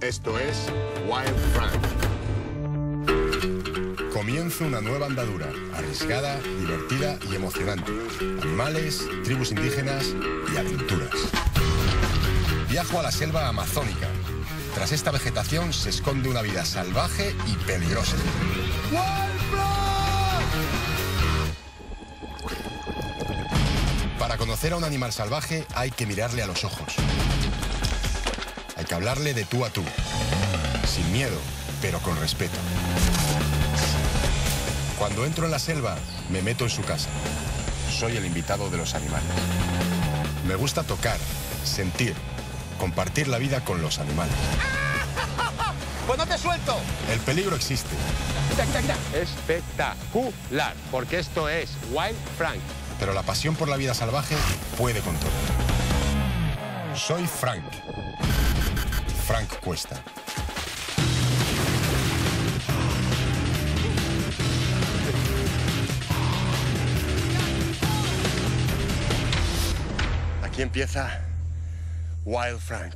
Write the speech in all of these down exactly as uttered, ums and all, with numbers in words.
Esto es Wild Frank. Comienzo una nueva andadura, arriesgada, divertida y emocionante. Animales, tribus indígenas y aventuras. Viajo a la selva amazónica. Tras esta vegetación se esconde una vida salvaje y peligrosa. ¡Wild Frank! Para conocer a un animal salvaje hay que mirarle a los ojos. Hay que hablarle de tú a tú. Sin miedo, pero con respeto. Cuando entro en la selva, me meto en su casa. Soy el invitado de los animales. Me gusta tocar, sentir, compartir la vida con los animales. ¡Pues no te suelto! El peligro existe. Quita, quita, quita. Espectacular, porque esto es Wild Frank. Pero la pasión por la vida salvaje puede con todo. Soy Frank. Frank Cuesta. Aquí empieza Wild Frank.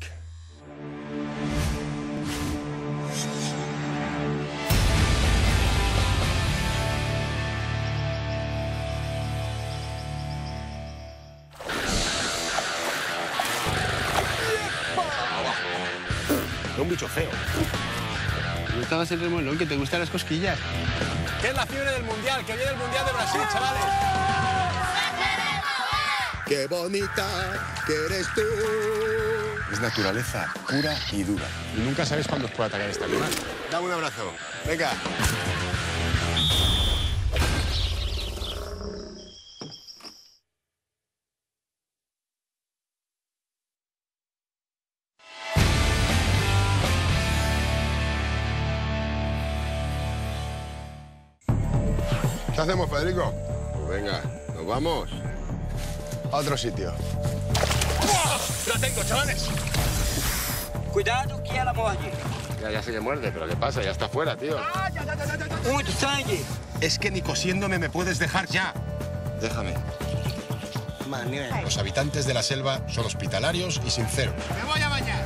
Un bicho feo. ¿No estabas el remolón que te gustan las cosquillas? ¿Qué es la fiebre del Mundial? Que viene el Mundial de Brasil, chavales. ¡Qué bonita que eres tú! Es naturaleza pura y dura. Y nunca sabes cuándo os puede atacar este animal. Dame un abrazo. Venga. ¿Qué hacemos, Federico? Pues venga, nos vamos. A otro sitio. ¡La tengo, chavales! Cuidado que ela morde. Ya, ya sé que muerde, pero ¿qué pasa? Ya está fuera, tío. Muito sangue. Es que ni cosiéndome me puedes dejar ya. Déjame. Manuel. Los habitantes de la selva son hospitalarios y sinceros. ¡Me voy a bañar!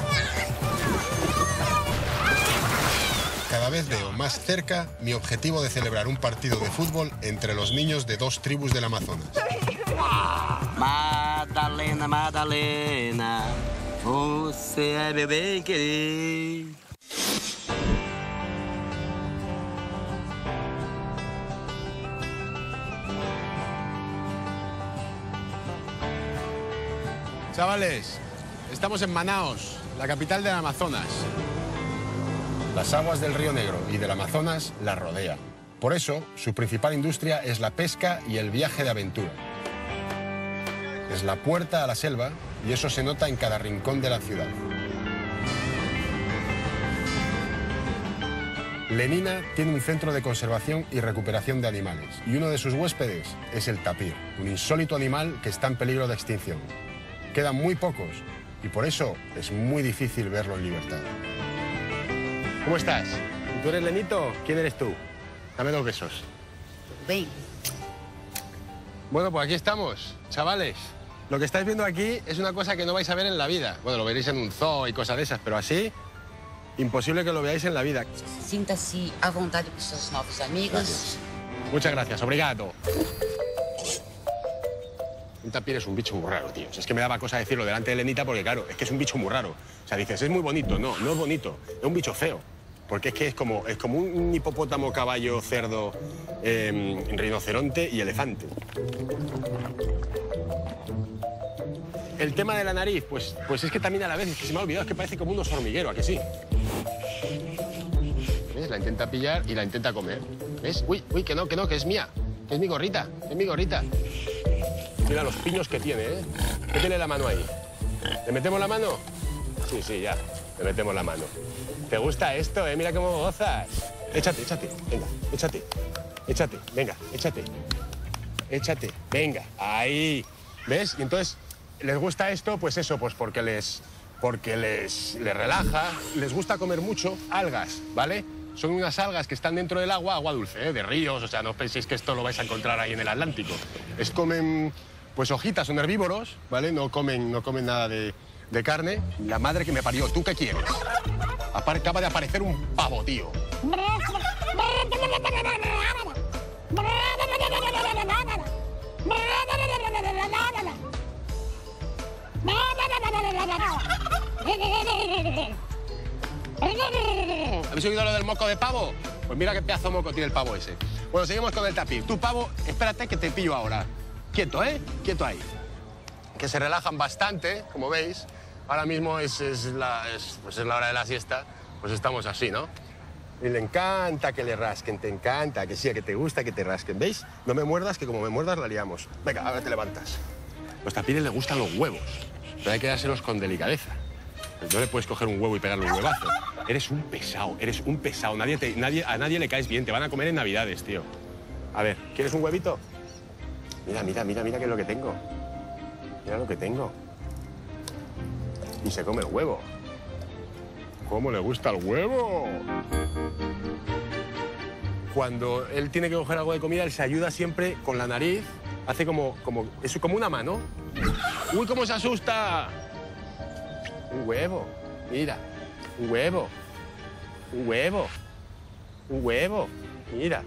Cada vez veo más cerca mi objetivo de celebrar un partido de fútbol entre los niños de dos tribus del Amazonas. Madalena, Madalena, você é meu bem querer. Chavales, estamos en Manaos, la capital del Amazonas. Las aguas del Río Negro y del Amazonas la rodean. Por eso, su principal industria es la pesca y el viaje de aventura. Es la puerta a la selva y eso se nota en cada rincón de la ciudad. Lenina tiene un centro de conservación y recuperación de animales y uno de sus huéspedes es el tapir, un insólito animal que está en peligro de extinción. Quedan muy pocos y por eso es muy difícil verlo en libertad. ¿Cómo estás? ¿Tú eres Lenito? ¿Quién eres tú? Dame dos besos. Ven. Bueno, pues aquí estamos, chavales. Lo que estáis viendo aquí es una cosa que no vais a ver en la vida. Bueno, lo veréis en un zoo y cosas de esas, pero así, imposible que lo veáis en la vida. Sinta-se à vontade com seus novos amigos. Gracias. Muchas gracias, obrigado. Un tapir es un bicho muy raro, tío. O sea, es que me daba cosa decirlo delante de Lenita porque, claro, es que es un bicho muy raro. O sea, dices, es muy bonito. No, no es bonito. Es un bicho feo. Porque es que es como, es como un hipopótamo, caballo, cerdo, eh, rinoceronte y elefante. El tema de la nariz, pues, pues es que también a la vez, es que se me ha olvidado, es que parece como un oso hormiguero, ¿a que sí? ¿Ves? La intenta pillar y la intenta comer. ¿Ves? Uy, uy, que no, que no, que es mía. Que es mi gorrita, es mi gorrita. Mira los piños que tiene, ¿eh? Métele la mano ahí. ¿Le metemos la mano? Sí, sí, ya. Le metemos la mano. ¿Te gusta esto, eh? Mira cómo gozas. Échate, échate. Venga, échate. Échate, venga, échate. Échate, venga. Ahí. ¿Ves? Y entonces, ¿les gusta esto? Pues eso, pues porque les... Porque les, les relaja. Les gusta comer mucho algas, ¿vale? Son unas algas que están dentro del agua, agua dulce, ¿eh? De ríos. O sea, no penséis que esto lo vais a encontrar ahí en el Atlántico. Es comen... Pues hojitas, son herbívoros, ¿vale? No comen, no comen nada de, de carne, la madre que me parió. ¿Tú qué quieres? Apar- Acaba de aparecer un pavo, tío. ¿Habéis oído lo del moco de pavo? Pues mira qué pedazo de moco tiene el pavo ese. Bueno, seguimos con el tapiz. Tú, pavo, espérate que te pillo ahora. Quieto, ¿eh? Quieto ahí. Que se relajan bastante, como veis. Ahora mismo es, es, la, es, pues es la hora de la siesta. Pues estamos así, ¿no? Y le encanta que le rasquen, te encanta, que sí, que te gusta que te rasquen. ¿Veis? No me muerdas, que como me muerdas la liamos. Venga, ahora te levantas. Los tapires les gustan los huevos, pero hay que dárselos con delicadeza. No le puedes coger un huevo y pegarle un huevazo. Eres un pesado, eres un pesado. Nadie te, nadie, a nadie le caes bien. Te van a comer en Navidades, tío. A ver, ¿quieres un huevito? Mira, mira, mira, mira qué es lo que tengo. Mira lo que tengo. Y se come el huevo. ¿Cómo le gusta el huevo? Cuando él tiene que coger algo de comida, él se ayuda siempre con la nariz. Hace como, como, es como una mano. ¡Uy, cómo se asusta! Un huevo, mira, un huevo, un huevo, un huevo, mira.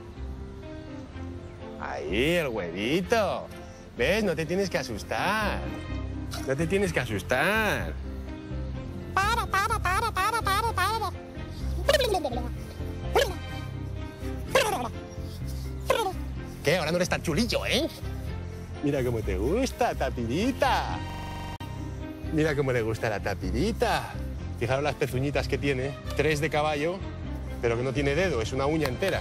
Ahí, el huevito. ¿Ves? No te tienes que asustar. No te tienes que asustar. ¿Qué? Ahora no eres tan chulillo, ¿eh? Mira cómo te gusta, tapirita. Mira cómo le gusta la tapirita. Fijaros las pezuñitas que tiene. Tres de caballo, pero que no tiene dedo, es una uña entera.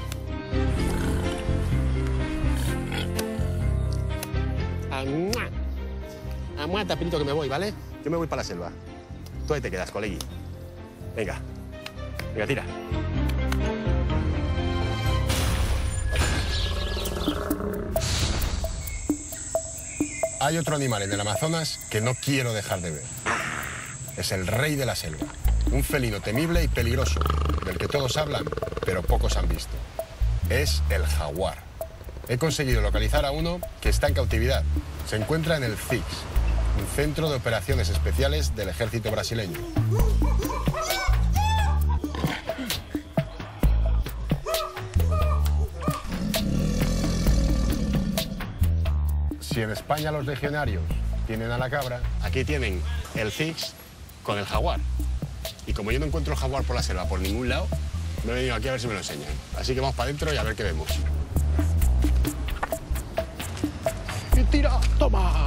¡Amua! ¡Amua, tapirito, que me voy, ¿vale? Yo me voy para la selva. Tú ahí te quedas, colegui. Venga. Venga, tira. Hay otro animal en el Amazonas que no quiero dejar de ver. Es el rey de la selva. Un felino temible y peligroso, del que todos hablan, pero pocos han visto. Es el jaguar. He conseguido localizar a uno que está en cautividad. Se encuentra en el C I X, un centro de operaciones especiales del ejército brasileño. Si en España los legionarios tienen a la cabra, aquí tienen el C I X con el jaguar. Y como yo no encuentro el jaguar por la selva por ningún lado, me he venido aquí a ver si me lo enseñan. Así que vamos para adentro y a ver qué vemos. ¡Y tira! ¡Toma!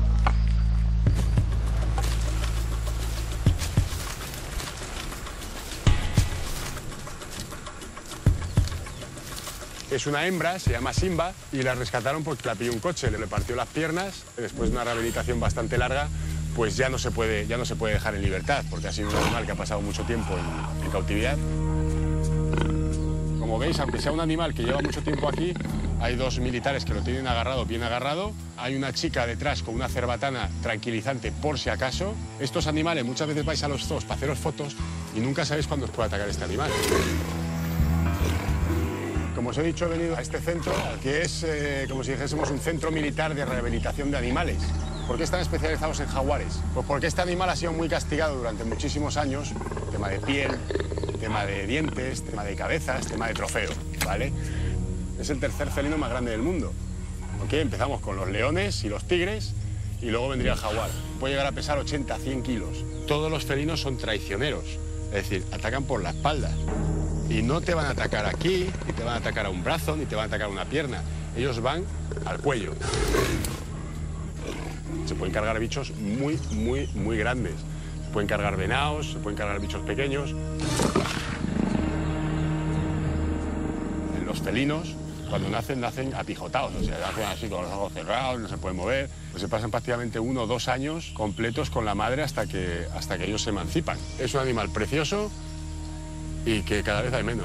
Es una hembra, se llama Simba, y la rescataron porque la pilló un coche, le partió las piernas, después de una rehabilitación bastante larga, pues ya no se puede, ya no se puede dejar en libertad, porque ha sido un animal que ha pasado mucho tiempo en, en cautividad. Como veis, aunque sea un animal que lleva mucho tiempo aquí, hay dos militares que lo tienen agarrado, bien agarrado, hay una chica detrás con una cerbatana tranquilizante por si acaso. Estos animales, muchas veces vais a los zoos para haceros fotos y nunca sabéis cuándo os puede atacar este animal. Como os he dicho, he venido a este centro, que es eh, como si dijésemos un centro militar de rehabilitación de animales. ¿Por qué están especializados en jaguares? Pues porque este animal ha sido muy castigado durante muchísimos años, tema de piel, tema de dientes, tema de cabezas, tema de trofeo, ¿vale? Es el tercer felino más grande del mundo. ¿Ok? Empezamos con los leones y los tigres y luego vendría el jaguar. Puede llegar a pesar ochenta a cien kilos. Todos los felinos son traicioneros, es decir, atacan por la espalda. Y no te van a atacar aquí, ni te van a atacar a un brazo, ni te van a atacar a una pierna. Ellos van al cuello. Se pueden cargar bichos muy, muy, muy grandes. Se pueden cargar venados, se pueden cargar bichos pequeños. Los felinos, cuando nacen, nacen apijotados. O sea, nacen así con los ojos cerrados, no se pueden mover. Pues se pasan prácticamente uno o dos años completos con la madre hasta que, hasta que ellos se emancipan. Es un animal precioso y que cada vez hay menos.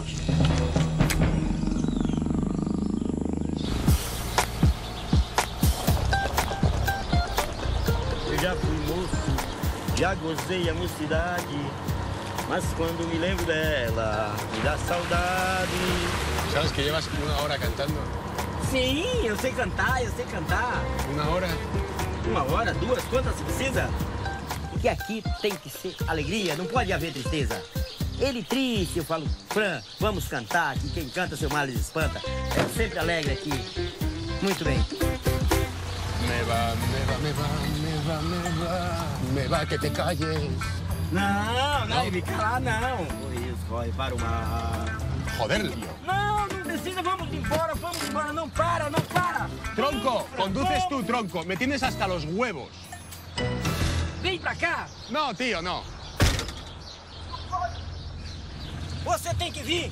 Eu já fui moço, já gozei a mocidade, mas quando me lembro dela, me dá saudade. ¿Sabes que llevas una hora cantando? Sim, eu sei cantar, eu sei cantar. ¿Una hora? Uma hora, duas, quantas você precisa? Porque aqui tem que ser alegria, não pode haver tristeza. Ele triste, eu falo, Fran, vamos cantar, que quem canta seu males espanta. É sempre alegre aqui. Muito bem. Me va, me va, me va, me va, me va, me va que te calles. Não, não, me calar não. Por isso, vai para o mar. Joder, tío. Não, não precisa, vamos embora, vamos embora, não para, não para. Tronco, conduces tú, tronco. Me tienes hasta los huevos. Vem pra cá. No, tío, no. Você tem que vir.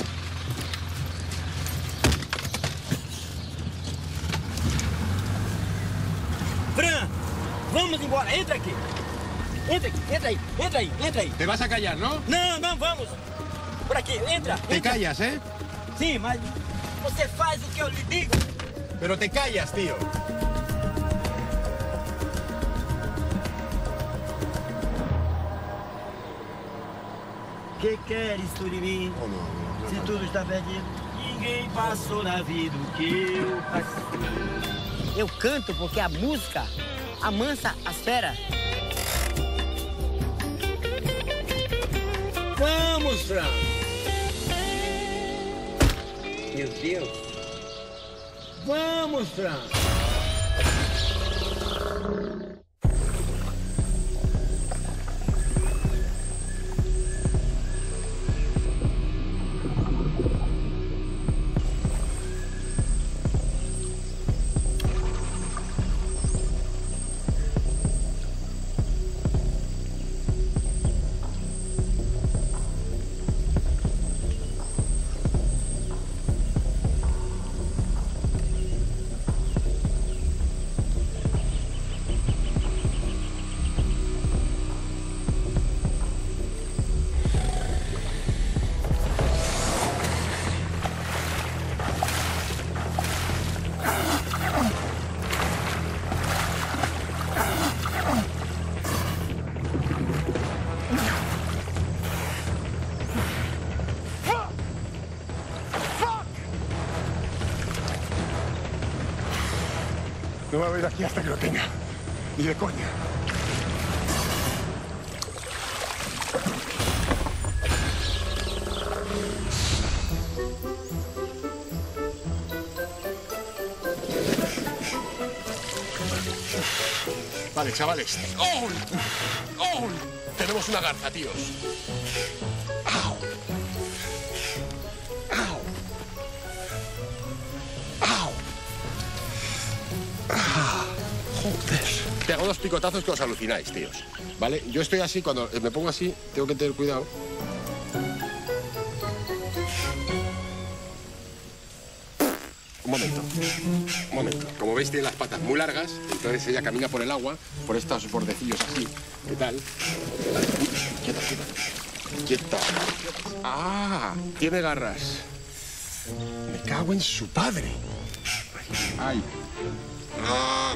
Fran, vamos embora, entra aqui. Entra aqui, entra aí, entra aí, entra aí. Te vas a callar, ¿no? Não, não, vamos. Por aqui, entra. Te entra. callas, ¿eh? Sim, mas você faz o que eu lhe digo. Pero te callas, tío. Que queres tu de mim? Oh, no, no, no, Se no. tudo está perdido, ninguém passou na vida o que eu passei. Eu canto porque a música amansa as feras. Vamos, Fran! Meu Deus! Vamos, Fran! No me voy de aquí hasta que lo tenga. Ni de coña. Vale, chavales. ¡Oh! ¡Oh! Tenemos una garza, tíos. ¡Au! ¡Au! ¡Au! Ah, joder. Te hago dos picotazos que os alucináis, tíos. ¿Vale? Yo estoy así, cuando me pongo así, tengo que tener cuidado. Un momento, un momento. Como veis, tiene las patas muy largas, entonces ella camina por el agua, por estos bordecillos así. ¿Qué tal? Quieta, quieta. Quieta. ¡Ah! Tiene garras. Me cago en su padre. ¡Ay! ¡Ah!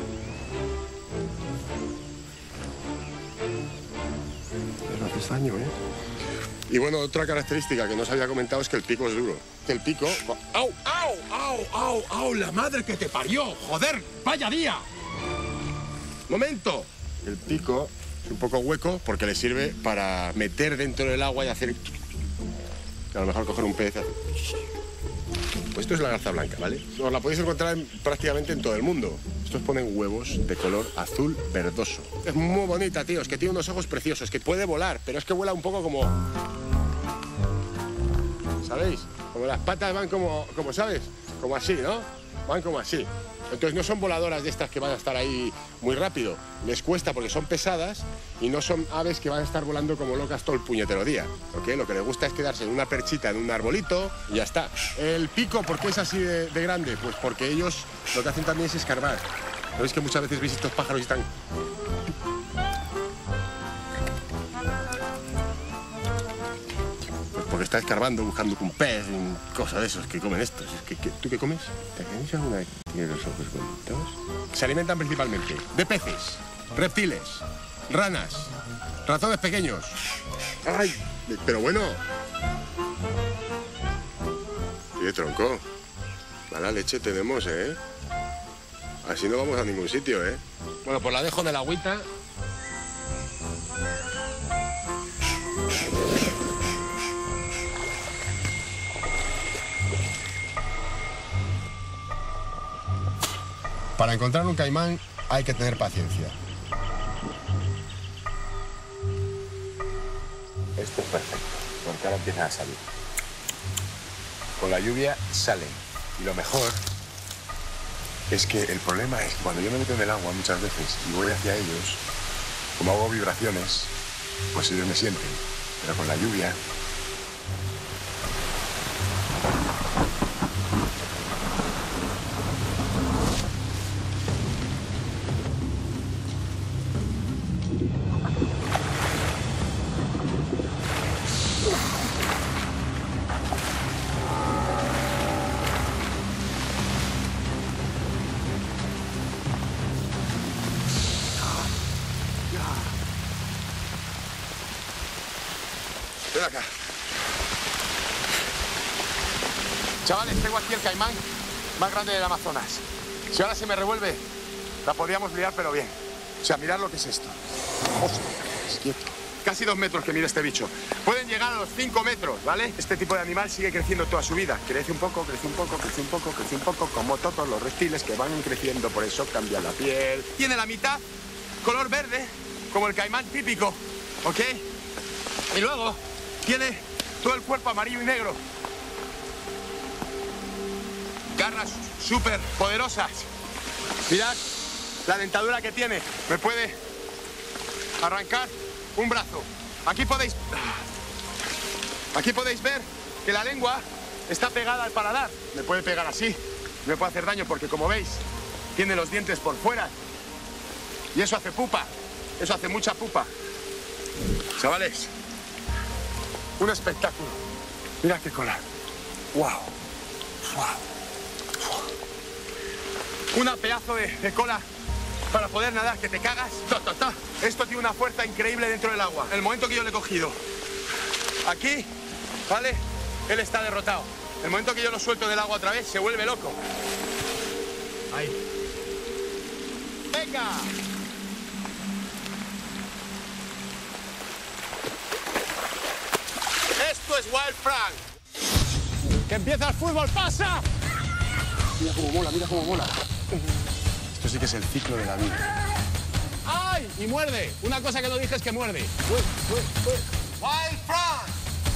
Me haces daño, ¿eh? Y bueno, otra característica que no os había comentado es que el pico es duro. Que el pico... ¡Au! ¡Au! ¡Au! ¡Au! ¡Au! ¡La madre que te parió! ¡Joder! ¡Vaya día! ¡Momento! El pico es un poco hueco porque le sirve para meter dentro del agua y hacer... A lo mejor coger un pez y hacer... Pues esto es la garza blanca, ¿vale? Os la podéis encontrar en, prácticamente en todo el mundo. Estos ponen huevos de color azul verdoso. Es muy bonita, tío. Es que tiene unos ojos preciosos, que puede volar, pero es que vuela un poco como... ¿Sabéis? Como las patas van como, como, ¿sabes? Como así, ¿no? Van como así. Entonces no son voladoras de estas que van a estar ahí muy rápido. Les cuesta porque son pesadas y no son aves que van a estar volando como locas todo el puñetero día. ¿Ok? Lo que les gusta es quedarse en una perchita, en un arbolito y ya está. El pico, ¿por qué es así de, de grande? Pues porque ellos lo que hacen también es escarbar. ¿No veis que muchas veces veis estos pájaros y están... Porque está escarbando, buscando un pez, cosas de esos que comen estos. Es que, que, ¿tú qué comes? ¿Tenéis alguna que tiene los ojos bonitos? Se alimentan principalmente de peces, reptiles, ranas, ratones pequeños. ¡Ay! Pero bueno. Oye, tronco. Mala leche tenemos, ¿eh? Así no vamos a ningún sitio, ¿eh? Bueno, pues la dejo en el agüita. Para encontrar un caimán hay que tener paciencia. Esto es perfecto, porque ahora empiezan a salir. Con la lluvia salen. Y lo mejor es que el problema es que cuando yo me meto en el agua muchas veces y voy hacia ellos, como hago vibraciones, pues ellos me sienten. Pero con la lluvia... Ven acá. Chavales, tengo aquí el caimán más grande del Amazonas. Si ahora se me revuelve, la podríamos liar, pero bien. O sea, mirad lo que es esto. Hostia, es quieto. Casi dos metros que mide este bicho. Pueden llegar a los cinco metros, ¿vale? Este tipo de animal sigue creciendo toda su vida. Crece un poco, crece un poco, crece un poco, crece un poco, como todos los reptiles que van creciendo. Por eso cambia la piel. Tiene la mitad color verde, como el caimán típico, ¿ok? Y luego tiene todo el cuerpo amarillo y negro. Garras súper poderosas. Mirad la dentadura que tiene. Me puede arrancar un brazo. Aquí podéis... Aquí podéis ver que la lengua está pegada al paladar. Me puede pegar así. Me puede hacer daño porque, como veis, tiene los dientes por fuera. Y eso hace pupa. Eso hace mucha pupa. Chavales, un espectáculo. Mirad qué cola. ¡Wow! ¡Wow! Una pedazo de, de cola para poder nadar, que te cagas. Ta, ta, ta. Esto tiene una fuerza increíble dentro del agua. El momento que yo le he cogido aquí, ¿vale? Él está derrotado. El momento que yo lo suelto del agua otra vez, se vuelve loco. Ahí. ¡Venga! Esto es Wild Frank. ¡Que empieza el fútbol! ¡Pasa! Mira cómo mola, mira cómo mola. Esto sí que es el ciclo de la vida. ¡Ay! Y muerde. Una cosa que no dije es que muerde. Uy, uy, uy. Wild Frank.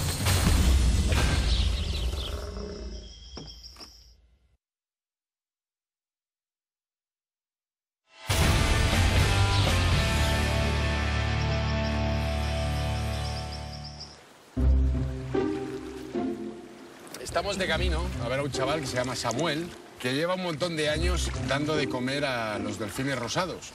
Estamos de camino a ver a un chaval que se llama Samuel, que lleva un montón de años dando de comer a los delfines rosados.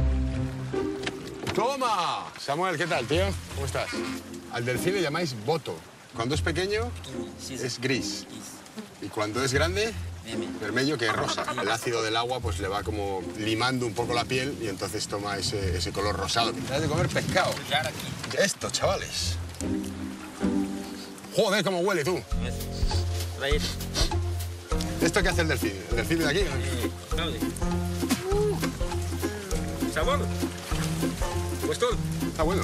¡Toma! Samuel, ¿qué tal, tío? ¿Cómo estás? Al delfín le llamáis boto. Cuando es pequeño, es gris. Y cuando es grande, vermelho, que es rosa. El ácido del agua pues le va como limando un poco la piel y entonces toma ese, ese color rosado. Te das de comer pescado. Esto, chavales. Joder, cómo huele, tú. ¿Esto qué hace el delfín? ¿El delfín de aquí? ¿Sabor? ¿Gustó? Está bueno.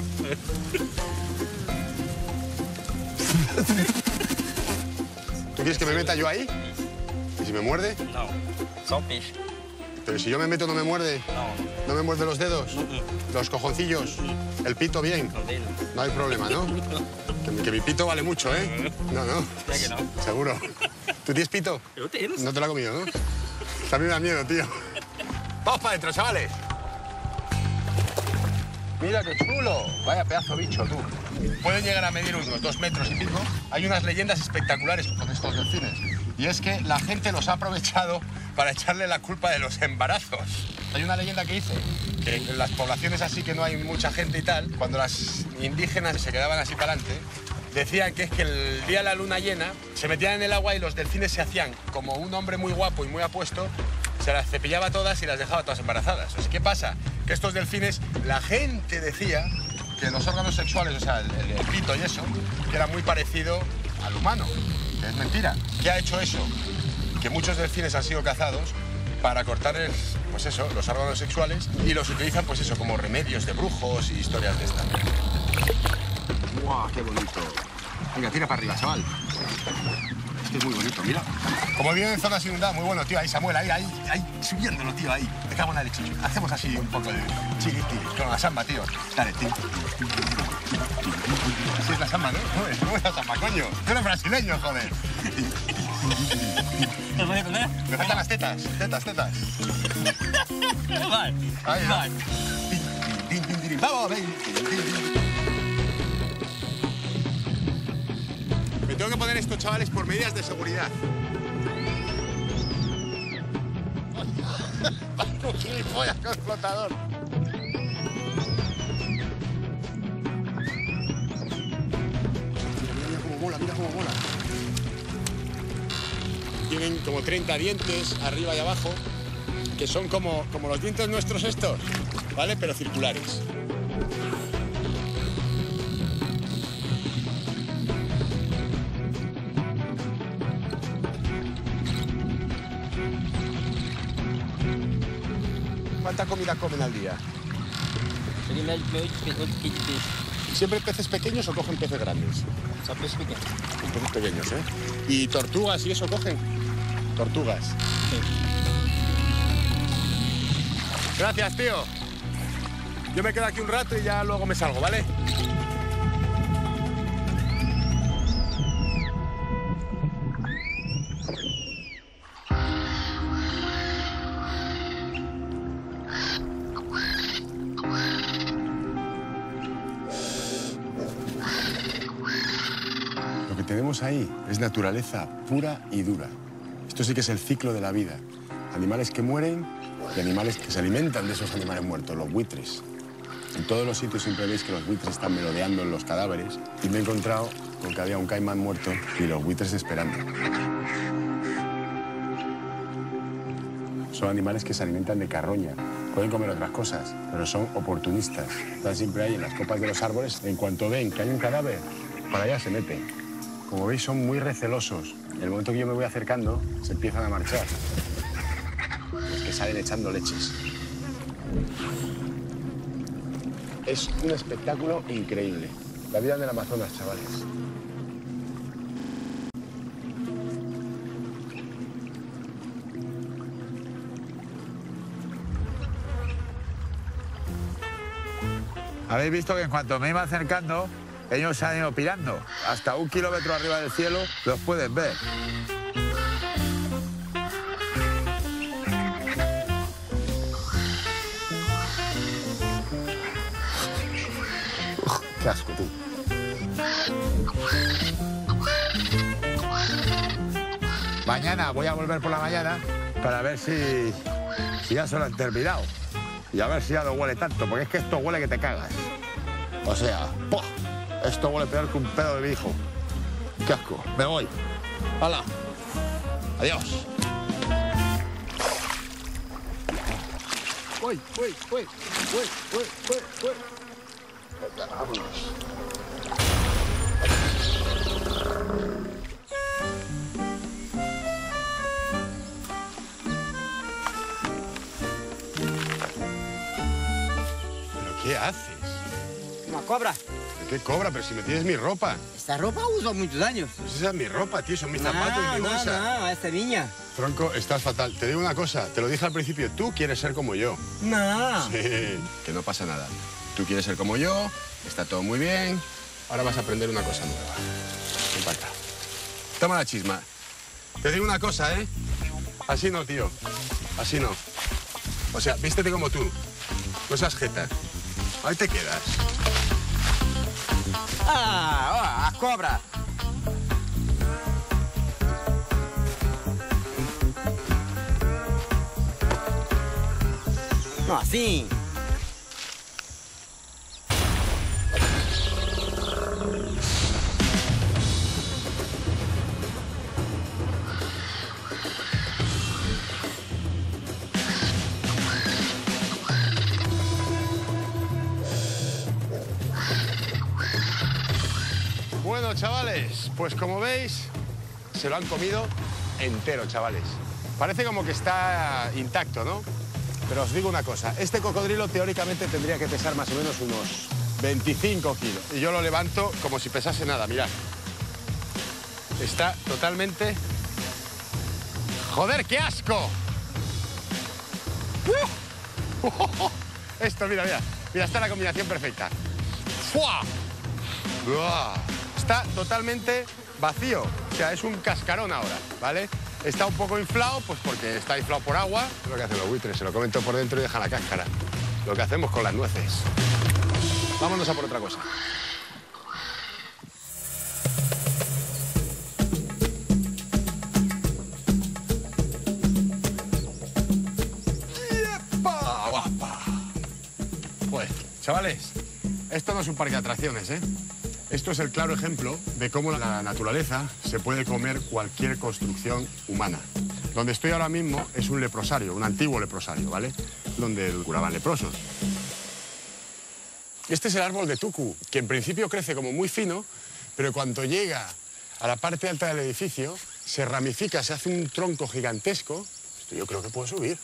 ¿Tú quieres que me meta yo ahí? ¿Y si me muerde? No, son pez. Pero si yo me meto, ¿no me muerde? No. ¿No me muerde los dedos? ¿Los cojoncillos? ¿El pito bien? No hay problema, ¿no? Que, que mi pito vale mucho, ¿eh? No, no. Ya que no. Seguro. ¿Tú tienes pito? ¿Lo tienes? No te lo has comido, ¿no? También me da miedo, tío. ¡Vamos para adentro, chavales! Mira qué chulo. Vaya pedazo bicho, tú. Pueden llegar a medir unos dos metros y pico. Hay unas leyendas espectaculares con estos delfines. Y es que la gente los ha aprovechado para echarle la culpa de los embarazos. Hay una leyenda que dice que en las poblaciones así que no hay mucha gente y tal, cuando las indígenas se quedaban así para adelante, decían que es que el día de la luna llena se metían en el agua y los delfines se hacían como un hombre muy guapo y muy apuesto, se las cepillaba todas y las dejaba todas embarazadas. O sea, ¿qué pasa? Que estos delfines, la gente decía que los órganos sexuales, o sea, el, el, el pito y eso, que era muy parecido al humano. Que es mentira. ¿Qué ha hecho eso? Que muchos delfines han sido cazados para cortarles, pues eso, los órganos sexuales y los utilizan, pues eso, como remedios de brujos y historias de estas. ¡Guau, qué bonito! Venga, tira para arriba, chaval. Esto es muy bonito, mira. Como viven en zonas inundadas, muy bueno, tío. Ahí, Samuel, ahí, ahí, ahí, subiéndolo, tío, ahí. Me cago en la leche. Hacemos así un poco de chiquiti con la samba, tío. Dale, tío. Así es la samba, ¿no? Joder, ¿cómo es la samba, coño? Tú eres brasileño, joder. Me faltan las tetas, tetas, tetas. Vale, Ahí, vale. ¡Vamos, ven! Me tengo que poner esto, chavales, por medidas de seguridad. ¡Un gilipollas con flotador! Mira cómo mola, mira cómo mola. Tienen como treinta dientes arriba y abajo, que son como, como los dientes nuestros estos, ¿vale? Pero circulares. ¿Cuánta comida comen al día? Seria médio de oito quilos de peixe. ¿Siempre peces pequeños o cogen peces grandes? Só peixe pequeno. Peces pequeños, ¿eh? ¿Y tortugas y eso cogen? Tortugas. Sí. Gracias, tío. Yo me quedo aquí un rato y ya luego me salgo, ¿vale? Lo que tenemos ahí es naturaleza pura y dura. Esto sí que es el ciclo de la vida. Animales que mueren y animales que se alimentan de esos animales muertos, los buitres. En todos los sitios siempre veis que los buitres están merodeando en los cadáveres y me he encontrado con que había un caimán muerto y los buitres esperando. Son animales que se alimentan de carroña. Pueden comer otras cosas, pero son oportunistas. Están siempre ahí en las copas de los árboles. En cuanto ven que hay un cadáver, para allá se meten. Como veis, son muy recelosos. En el momento que yo me voy acercando, se empiezan a marchar. Es que salen echando leches. Es un espectáculo increíble. La vida del Amazonas, chavales. Habéis visto que en cuanto me iba acercando, ellos se han ido pirando. Hasta un kilómetro arriba del cielo los puedes ver. Qué asco, tú. Mañana voy a volver por la mañana para ver si, si ya se lo han terminado. Y a ver si ya no huele tanto, porque es que esto huele que te cagas. O sea, ¡pua! Esto huele peor que un pedo de mi hijo. ¡Qué asco! Me voy. ¡Hala! ¡Adiós! ¡Uy, uy, uy! ¡Uy, uy, uy, uy! Venga, vámonos. ¿Pero qué haces? Uma cobra? ¿Qué cobra? Pero si me tienes mi ropa. Esta ropa uso há muitos anos. Pues esa es mi ropa, tío. Son mis zapatos y mi Não, bolsa. não, não, essa é minha. Tronco, estás fatal. Te digo una cosa. Te lo dije al principio. Tú quieres ser como yo. Não. Sí. Que no pasa nada. Tú quieres ser como yo. Está todo muy bien. Ahora vas a aprender una cosa nueva. Ven para acá. Toma la chisma. Te digo una cosa, ¿eh? Así no, tío. Así no. O sea, vístete como tú. No seas jeta. Ahí te quedas. Ah, ó, a cobra. Não, assim. Bueno, chavales, pues como veis, se lo han comido entero, chavales. Parece como que está intacto, ¿no? Pero os digo una cosa, este cocodrilo teóricamente tendría que pesar más o menos unos veinticinco kilos. Y yo lo levanto como si pesase nada, mirad. está totalmente... ¡Joder, qué asco! ¡Uh! ¡Oh! Esto, mira, mira. Mira, está la combinación perfecta. ¡Fua! ¡Uah! Está totalmente vacío. O sea, es un cascarón ahora, ¿vale? Está un poco inflado, pues porque está inflado por agua. Es lo que hacen los buitres, se lo comen todo por dentro y dejan la cáscara. Lo que hacemos con las nueces. Vámonos a por otra cosa. ¡Yepa! ¡Guapa! Pues, chavales, esto no es un parque de atracciones, ¿eh? Esto es el claro ejemplo de cómo la naturaleza se puede comer cualquier construcción humana. Donde estoy ahora mismo es un leprosario, un antiguo leprosario, ¿vale? Donde curaban leprosos. Este es el árbol de tucu, que en principio crece como muy fino, pero cuando llega a la parte alta del edificio, se ramifica, se hace un tronco gigantesco. Esto yo creo que puedo subir.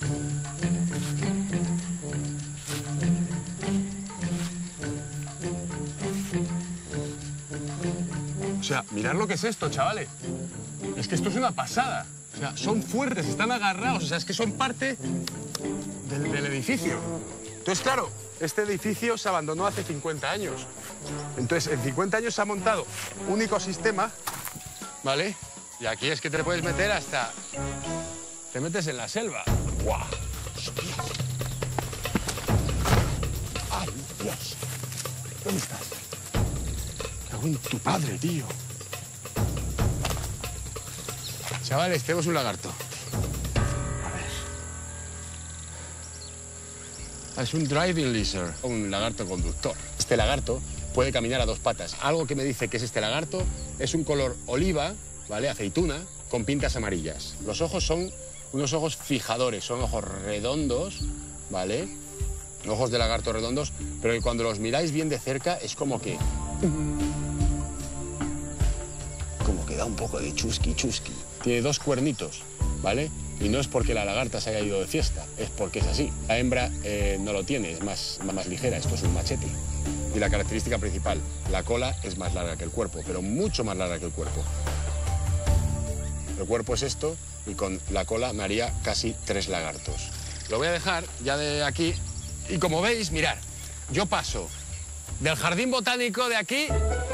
O sea, mirad lo que es esto, chavales. Es que esto es una pasada. O sea, son fuertes, están agarrados. O sea, es que son parte del, del edificio. Entonces, claro, este edificio se abandonó hace cincuenta años. Entonces, en cincuenta años se ha montado un ecosistema, ¿vale? Y aquí es que te puedes meter hasta... Te metes en la selva. ¡Guau! ¡Ay, Dios! ¿Dónde estás? En tu padre, tío. Chavales, tenemos un lagarto. A ver. Ah, es un driving lizard, un lagarto conductor. Este lagarto puede caminar a dos patas. Algo que me dice que es este lagarto es un color oliva, ¿vale? Aceituna, con pintas amarillas. Los ojos son unos ojos fijadores, son ojos redondos, ¿vale? Ojos de lagarto redondos, pero que cuando los miráis bien de cerca es como que... Como que da un poco de chusqui, chusqui. Tiene dos cuernitos, ¿vale? Y no es porque la lagarta se haya ido de fiesta, es porque es así. La hembra eh, no lo tiene, es más, más ligera, esto es un machete. Y la característica principal, la cola es más larga que el cuerpo, pero mucho más larga que el cuerpo. El cuerpo es esto y con la cola me haría casi tres lagartos. Lo voy a dejar ya de aquí y como veis, mirad, yo paso del jardín botánico de aquí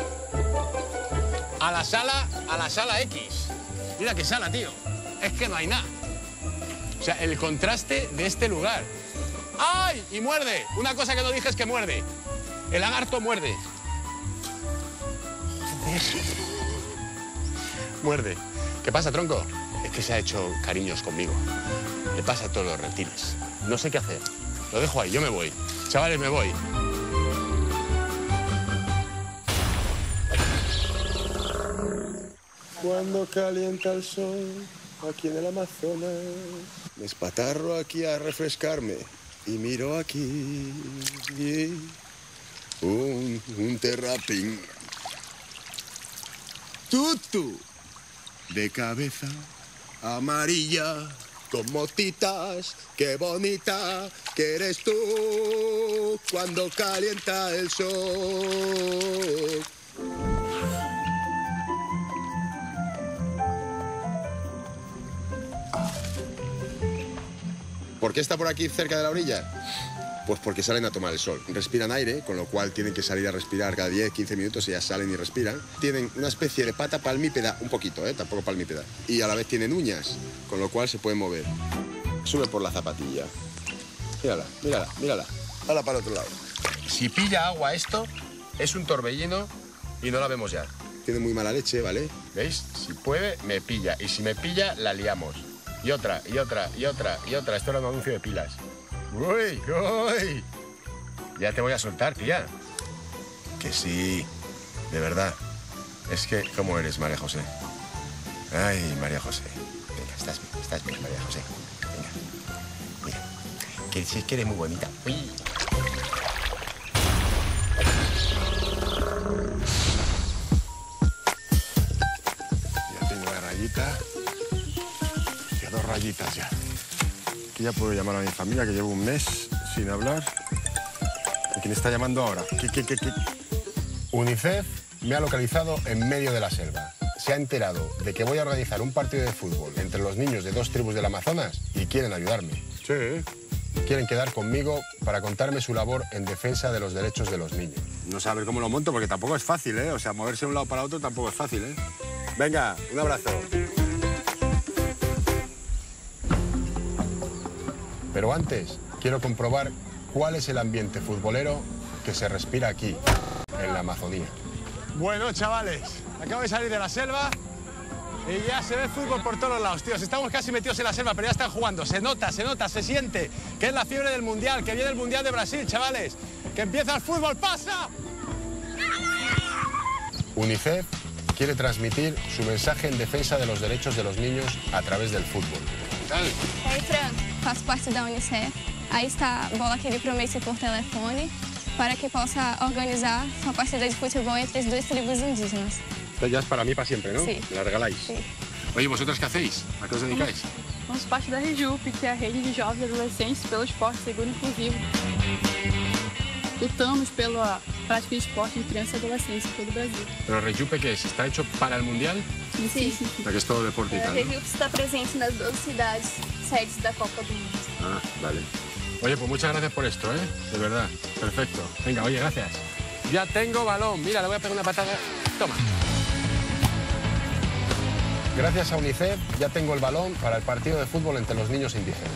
a la sala, a la sala X. Mira qué sala, tío. Es que no hay nada. O sea, el contraste de este lugar. ¡Ay! Y muerde. Una cosa que no dije es que muerde. El lagarto muerde. Muerde. ¿Qué pasa, tronco? Es que se ha hecho cariños conmigo. Le pasa a todos los reptiles. No sé qué hacer. Lo dejo ahí, yo me voy. Chavales, me voy. Cuando calienta el sol aquí en el Amazonas, me espatarro aquí a refrescarme y miro aquí un, un terrapín. Tutu de cabeza amarilla con motitas, qué bonita que eres tú cuando calienta el sol. ¿Por qué está por aquí cerca de la orilla? Pues porque salen a tomar el sol. Respiran aire, con lo cual tienen que salir a respirar cada diez, quince minutos y ya salen y respiran. Tienen una especie de pata palmípeda, un poquito, ¿eh? Tampoco palmípeda. Y a la vez tienen uñas, con lo cual se pueden mover. Sube por la zapatilla. Mírala, mírala, mírala. Hala para el otro lado. Si pilla agua esto, es un torbellino y no la vemos ya. Tiene muy mala leche, ¿vale? ¿Veis? Si puede, me pilla. Y si me pilla, la liamos. Y otra, y otra, y otra, y otra. Esto era un anuncio de pilas. ¡Uy, uy! Ya te voy a soltar, tía. Que sí, de verdad. Es que, ¿cómo eres, María José? Ay, María José. Venga, estás bien, estás bien, María José. Venga, mira. Que si es que eres muy bonita. Uy. Ya tengo la rayita. Ya dos rayitas ya. Aquí ya puedo llamar a mi familia, que llevo un mes sin hablar. ¿A quién está llamando ahora? ¿Qué, qué, qué, qué? UNICEF me ha localizado en medio de la selva. se ha enterado de que voy a organizar un partido de fútbol entre los niños de dos tribus del Amazonas y quieren ayudarme. Sí. Quieren quedar conmigo para contarme su labor en defensa de los derechos de los niños. No sé a ver cómo lo monto, porque tampoco es fácil, ¿eh? O sea, moverse de un lado para otro tampoco es fácil, ¿eh? Venga, un abrazo. Pero antes, quiero comprobar cuál es el ambiente futbolero que se respira aquí, en la Amazonía. Bueno, chavales, acabo de salir de la selva y ya se ve fútbol por todos lados, tíos. Estamos casi metidos en la selva, pero ya están jugando. Se nota, se nota, se siente que es la fiebre del Mundial, que viene el Mundial de Brasil, chavales. Que empieza el fútbol, ¡pasa! UNICEF quiere transmitir su mensaje en defensa de los derechos de los niños a través del fútbol. Oi, Fran, faço parte da Unicef. Aí está a bola que ele promete por telefone para que possa organizar uma partida de futebol entre as duas tribos indígenas. Esto ya es para mí para siempre, ¿no? Sí. Me la regaláis. Sí. Oye, ¿vosotras qué hacéis? ¿A qué os dedicáis? Somos parte da REJUP, que é a Rede de Jovens e Adolescentes pelo Esporte Seguro e Inclusivo. Lutamos pela prática de esporte em crianças e adolescentes em todo o Brasil. ¿Pero Rejupe qué es? ¿Está hecho para el Mundial? Sim, sim, sim. O sea, que es todo deporte y A tal, ¿no? REJUP está presente nas doze cidades sedes da Copa do Mundo. Ah, vale. Oye, pues muchas gracias por esto, ¿eh? De verdad. Perfecto. Venga, oye, gracias. Ya tengo balón. Mira, le voy a pegar una patada. Toma. Gracias a UNICEF ya tengo el balón para el partido de fútbol entre los niños indígenas.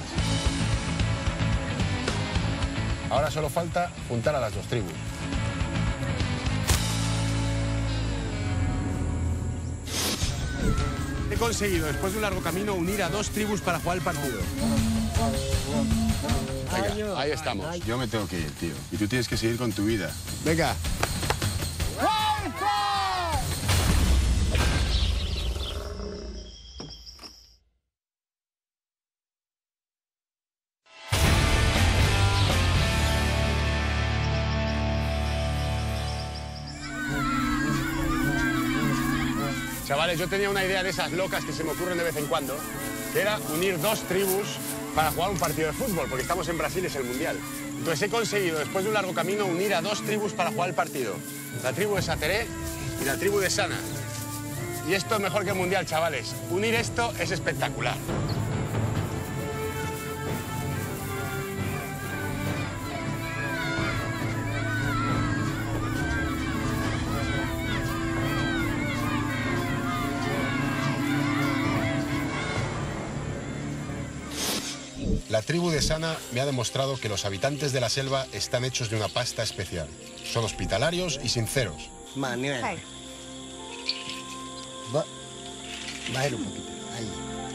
Ahora solo falta juntar a las dos tribus. He conseguido, después de un largo camino, unir a dos tribus para jugar el partido. Venga, ahí estamos. Yo me tengo que ir, tío. Y tú tienes que seguir con tu vida. Venga. Chavales, yo tenía una idea de esas locas que se me ocurren de vez en cuando, que era unir dos tribus para jugar un partido de fútbol, porque estamos en Brasil, es el Mundial. Entonces he conseguido, después de un largo camino, unir a dos tribus para jugar el partido. La tribu de Sateré y la tribu de Sana. Y esto es mejor que el Mundial, chavales. Unir esto es espectacular. La tribu de Sana me ha demostrado que los habitantes de la selva están hechos de una pasta especial. Son hospitalarios y sinceros. Manuel. Va. Baja un poquito. Ahí.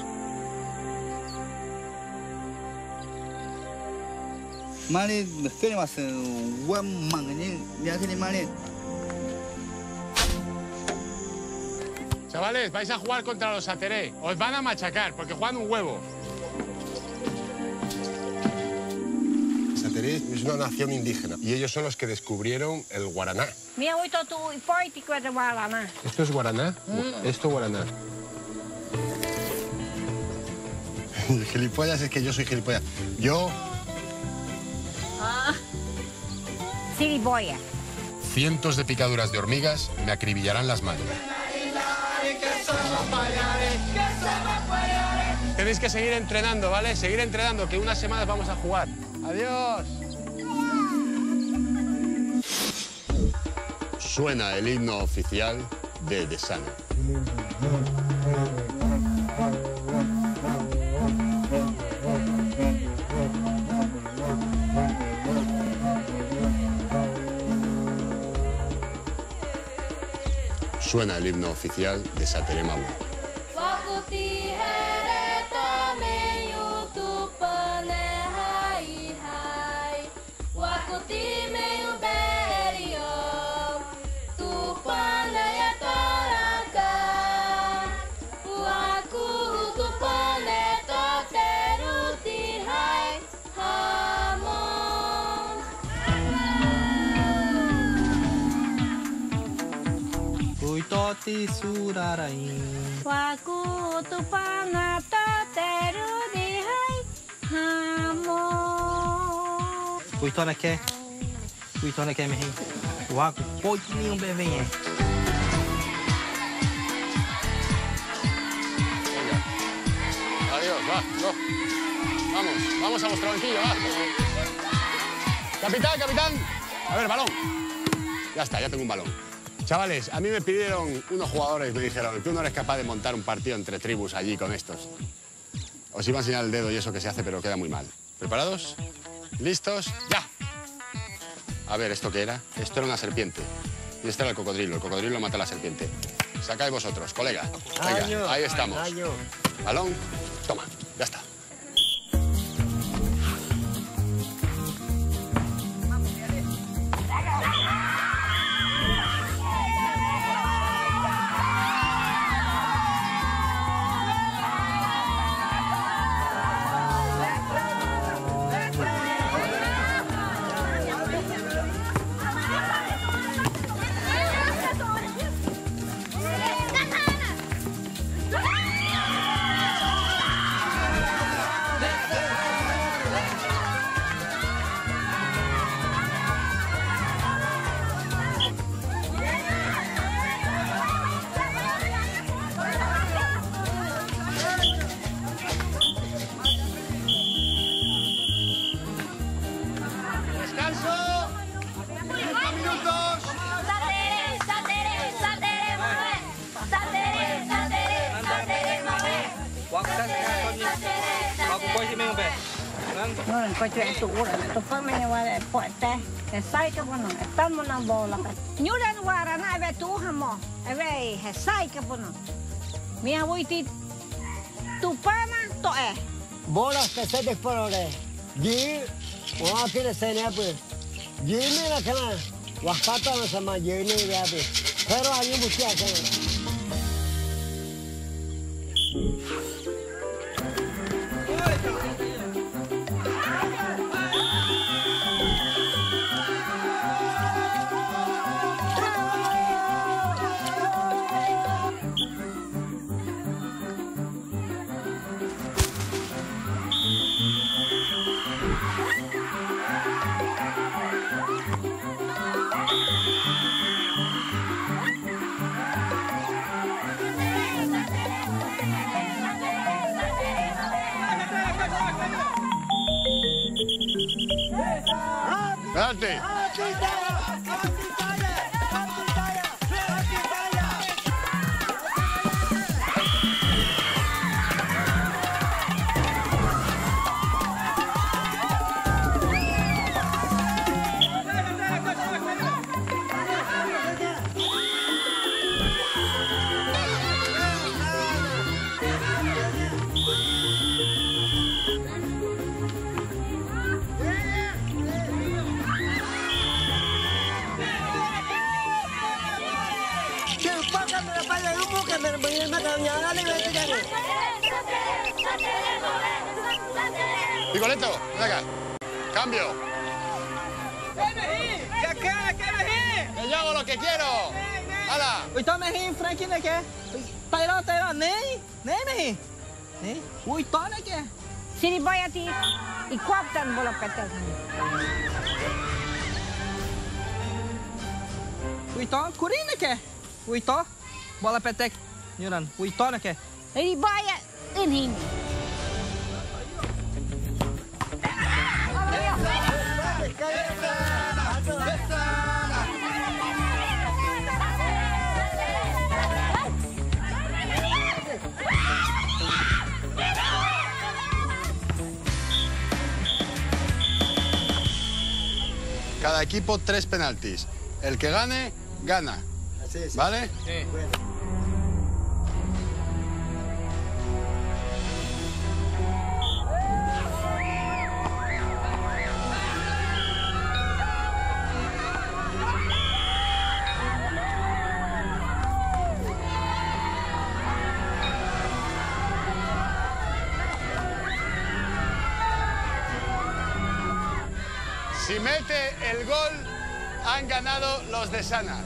Mali, me estoy más en buen manganín. Ya tiene Mali. Chavales, vais a jugar contra los Sateré. Os van a machacar porque juegan un huevo. Sateré es una nación indígena y ellos son los que descubrieron el guaraná. ¿Esto es guaraná? Esto guaraná. Gilipollas es que yo soy gilipollas. Yo... Ah. Siriboya. Cientos de picaduras de hormigas me acribillarán las manos. Tenéis que seguir entrenando, ¿vale? Seguir entrenando, que unas semanas vamos a jugar. ¡Adiós! Suena el himno oficial de De Sana. Suena el himno oficial de Sateré Maui. Toti surarain. Waku tupana toteru di hai hamo. Kuitona quer? Kuitona quer me rir? Waku pode nenhum bebê. va, no. Vamos, vamos a vuestro banquillo, va. Capitán, capitán. A ver, balón. Ya está, ya tengo un balón. Chavales, a mí me pidieron unos jugadores, me dijeron, tú no eres capaz de montar un partido entre tribus allí con estos. Os iba a enseñar el dedo y eso que se hace, pero queda muy mal. ¿Preparados? ¿Listos? ¡Ya! A ver, ¿esto qué era? Esto era una serpiente. Y este era el cocodrilo. El cocodrilo mata a la serpiente. Sacáis vosotros, colega. Venga, Año, ahí estamos. año. Balón. Toma, ya está. Bueno, pues tu ura, tu fama ya va de puente, que sai que bueno, estamos na bola. Nyuran wara na ave tu hamo, ave he sai que bueno. Mi abuiti tu fama to e. Bola que se desporore. Ji, वहाँ के सेने पे जी में रखना वहाँ में समाज जी नहीं गया पे फिर आगे मुझे क्या ¡Adelante! Nicoleto, ven acá. Cambio. Que yo hago lo que quiero. ¡Hala! Uy, tao mày hi Frank này kìa. Tay đó, tay đó, nee. Nee mày hi. Nee. Uy, tao này kìa. Sini boya ti ikuaptan bola petel. Uy, tao kurin này kìa. Uy, tao bola petek. Nyuran. Uy, tao này kìa. Sini boya ini. Cada equipo tres penaltis. El que gane, gana. Así es. ¿Vale? Sí. Bueno. Si mete el gol, han ganado los de Sana.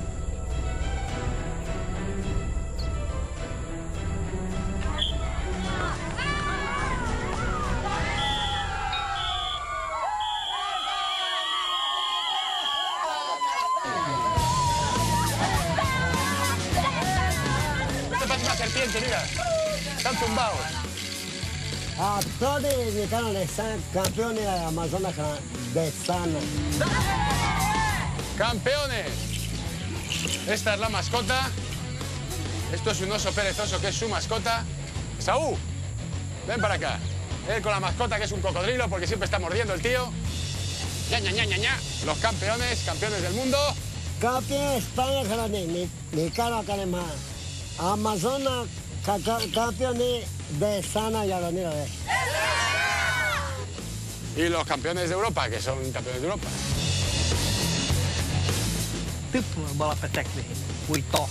Esto parece una serpiente, mira. Están tumbados. a todos los mexicanos de Sana, campeones de Amazonas de Sana. ¡Campeones! Esta es la mascota. Esto es un oso perezoso que es su mascota. Saúl, ven para acá. Él con la mascota que es un cocodrilo porque siempre está mordiendo el tío. ña, ña, ña, ña, ña. Los campeones, campeones del mundo. Campeón España, mexicano acá de más. Amazonas, campeón de Sana y Aranera. Y los campeones de Europa, que son campeones de Europa. Tipo bola peteca, muy top.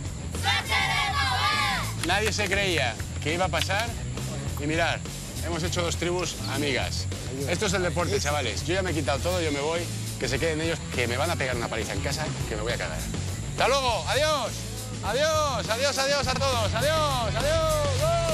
Nadie se creía que iba a pasar y mirar, hemos hecho dos tribus amigas. Esto es el deporte, chavales. Yo ya me he quitado todo, yo me voy, que se queden ellos, que me van a pegar una paliza en casa, que me voy a cagar. ¡Hasta luego! ¡Adiós! ¡Adiós! ¡Adiós, adiós a todos! ¡Adiós! ¡Adiós! ¡Oh!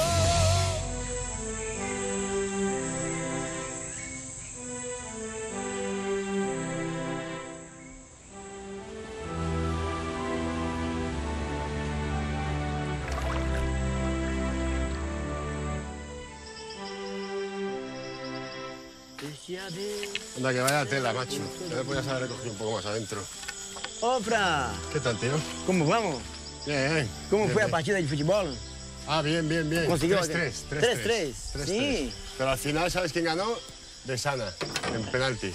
Anda, que vaya tela, macho. Ya me podías haber recogido un poco más adentro. Ô, Fran. ¿Qué tal, tío? ¿Cómo vamos? Bien. ¿Cómo bien, fue bien. la partida de fútbol? Ah, bien, bien, bien. ¿Consiguió? tres tres. tres tres. Sí. Pero al final, ¿sabes quién ganó? De Sana, en penaltis.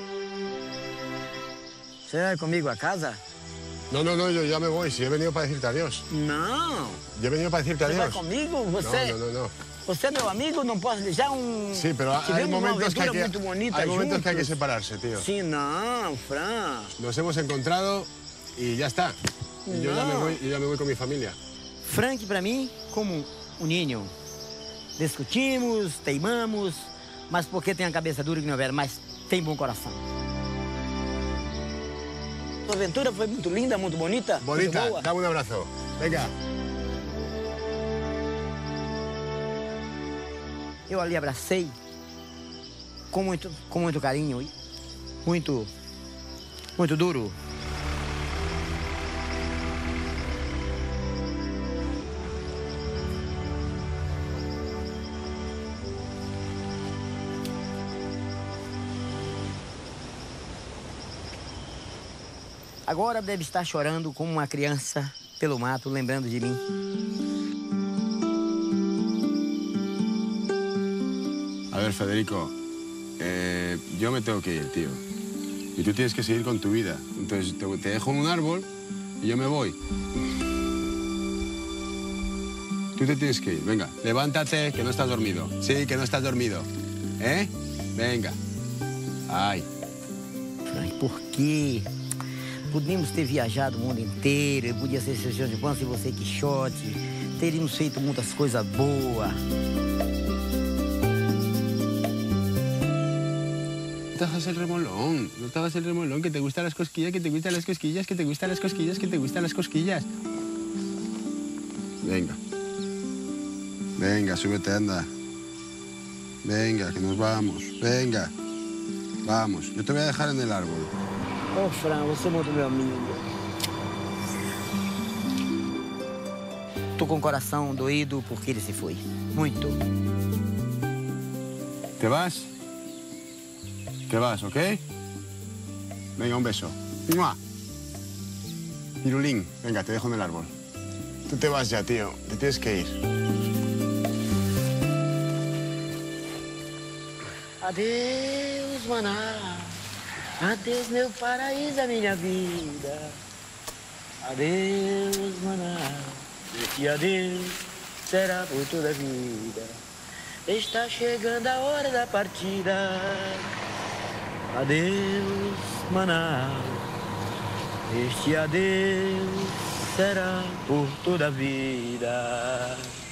¿Se va conmigo a casa? No, no, no, yo ya me voy. Si he venido para decirte adiós. No. Yo he venido para decirte ¿Você adiós. vai comigo? Você, No, no, no, no. você é meu amigo, não posso deixar um... Sí, pero hay Tivemos uma momentos, que hay, aventura que, muito bonita hay momentos que hay que juntos. separarse, tío. Sí, no, Fran. Nos hemos encontrado y ya está. Y yo, ya No. me voy, yo ya me voy con mi familia. Frank, para mim, como um ninho. Discutimos, teimamos, mas porque tem a cabeça dura que não houver, mas tem bom coração. A aventura foi muito linda, muito bonita. Bonita, muito boa. dame un abrazo. Venga. Eu ali abracei com muito, com muito carinho, e muito, muito duro. Agora deve estar chorando como uma criança pelo mato, lembrando de mim. A ver, Federico, eh, yo me tengo que ir, tío. Y tú tienes que seguir con tu vida. Entonces te, te dejo en un árbol y yo me voy. Tú te tienes que ir. Venga, levántate, que no estás dormido. Sí, que no estás dormido. ¿Eh? Venga. Ay. Frank, por quê? Podíamos ter viajado o mundo inteiro, eu podia ser Sérgio de Pança e você Quixote. Teríamos feito muitas coisas boas. No te hagas el remolón, no te hagas el remolón, que te gustan las cosquillas, que te gustan las cosquillas, que te gustan las cosquillas, que te gustan las cosquillas. Venga. Venga, súbete, anda. Venga, que nos vamos. Venga. Vamos. Yo te voy a dejar en el árbol. Oh, Fran, você é muito meu amigo. Tô com o coração doído porque ele se foi. Muito. ¿Te vas? Te vas, ¿ok? Venga, un beso. ¡Mua! Pirulín, venga, te dejo en el árbol. Tú te vas ya, tío. Te tienes que ir. Adeus, Maná. Adeus, meu paraíso, a minha vida. Adeus, Maná. Este adeus será por toda a vida. Está chegando a hora da partida. Adeus, Maná. Este adeus será por toda a vida.